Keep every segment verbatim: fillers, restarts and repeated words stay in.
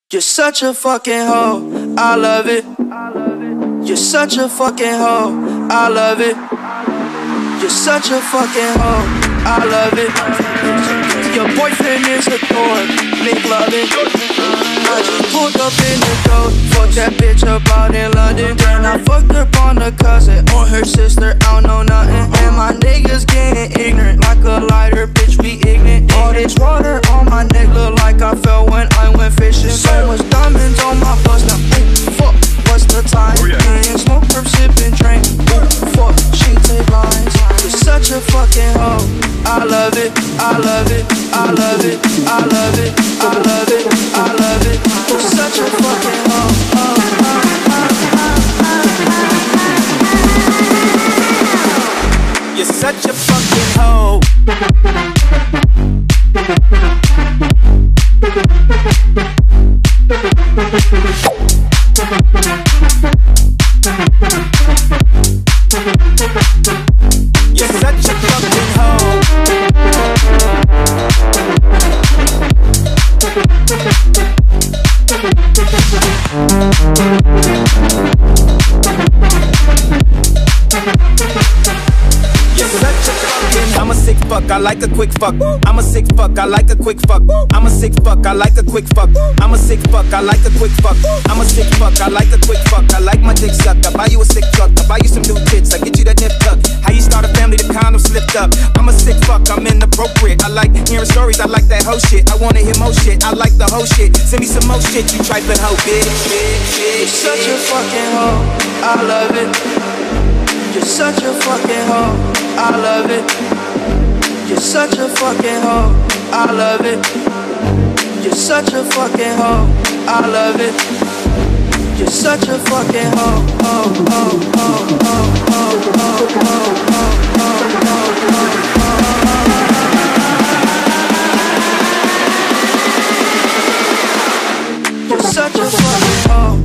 You're such a fucking hoe, I love it. You're such a fucking hoe, I love it. You're such a fucking hoe, I love it. Your boyfriend is a dork, Nick love it. I just pulled up in the door, fucked that bitch up out in London. Then I fucked up on a cousin or her sister, I don't know nothing. And my niggas getting ignorant, like a lighter, bitch be ignorant. All this water on my neck look like I fell when I went fishing. So much diamonds on my bust now, ooh, fuck, what's the time? Oh, yeah. And smoke, perp, sipping, drink, ooh, fuck, she take lines. You're such a fucking hoe, I love it, I love it, I love it, I love it, I love it, I love it. You're such a fucking hoe, oh, oh, oh, oh. You're such a fucking hoe. You're such a fucking hoe. You're such a fucking. I'm a sick fuck, I like a quick fuck. I'm a sick fuck, I like a quick fuck. I'm a sick fuck, I like a quick fuck. I'm a sick fuck, I like a quick fuck. I'm a sick fuck, I like a quick fuck. I like my dick sucked. I buy you a sick truck, I buy you some new tits, I get you that nip tuck. How you start a family, the condom slipped up. I'm a sick fuck, I'm inappropriate. I like hearing stories, I like that whole shit. I wanna hear more shit, I like the whole shit. Send me some more shit, you trifling hoe, bitch. You're such a fucking hoe, I love it. You're such a fucking hoe, I love it. You're such a fucking hoe, I love it. You're such a fucking hoe, I love it. You're such a fucking hoe, oh, oh, oh, oh, oh, oh, oh, oh, oh, oh. You're such a fucking hoe.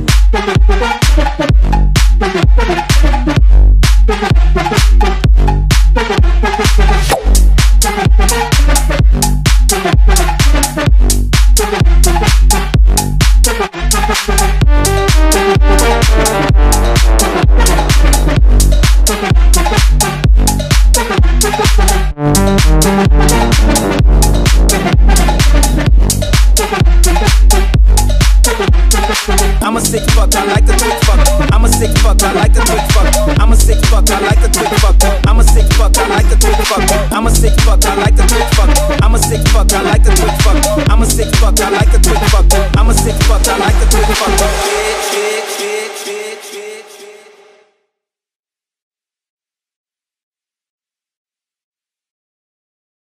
I'm a sick fuck, I like a quick fuck. I'm a sick fuck, I like a quick fuck. I'm a sick fuck, I like a quick fuck. I'm a sick fuck, I like a quick fuck. I'm a sick fuck, I like a quick fuck. I'm a sick fuck, I like a quick fuck. I'm a sick fuck, I like a quick fuck.